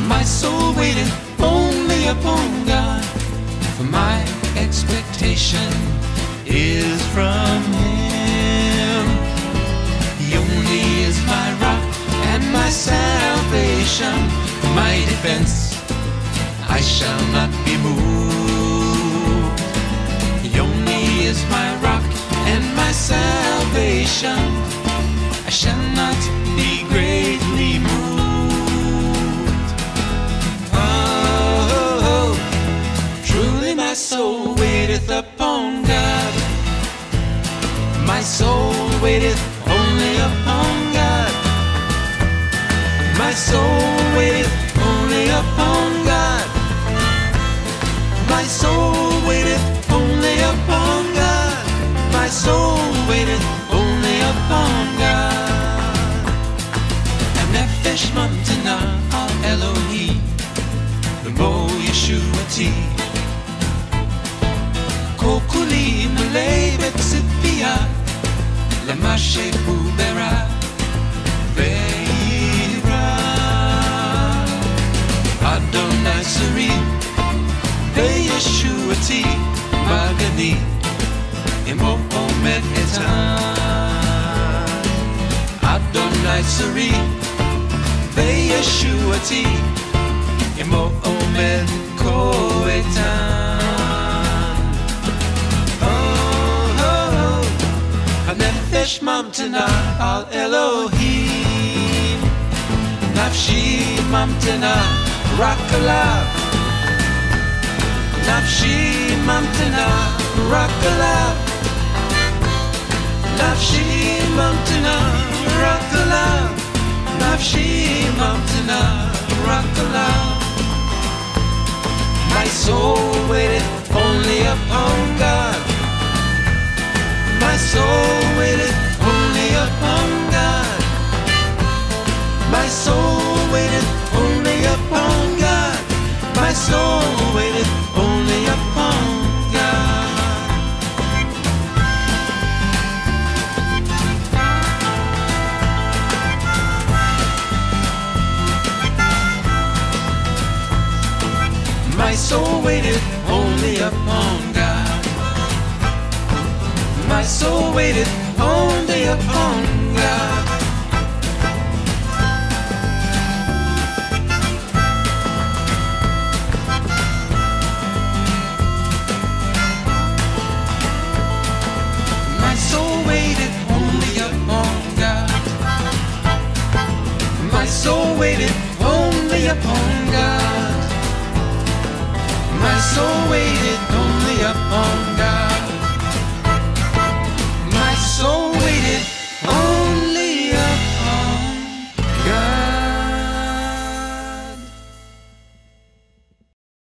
My soul waited only upon God, for my expectation is from Him. He only is my rock and my salvation, my defense, I shall not be moved. He only is my rock and my salvation, I shall not be greatly moved. Oh, truly my soul waiteth upon God. My soul waiteth only upon God. My soul waiteth only upon God. My soul waiteth only upon God. My soul waiteth only upon God. Nefesh mamtena al Elohim, L'mo Yeshuati, Kol kuli malei b'tzipiyah lema shehu bera ve'ira. Adonai Sari ve'Yeshuati magani imo omed etan. Adonai Sari ve'Yeshuati imo omed koetan. Oh, hanefesh mamtena al Elohim, nafshi mamtena rak alav. Nafshi mamtena rak alav. Nafshi mamtena rak alav. Nafshi mamtena rak alav. My soul waited only upon God. My soul waited only upon God. My soul waited only upon God. My soul waited only upon God. My soul waited only upon God. My soul waited only upon God. My soul waited only upon God. My soul waited only upon God. My soul waited only upon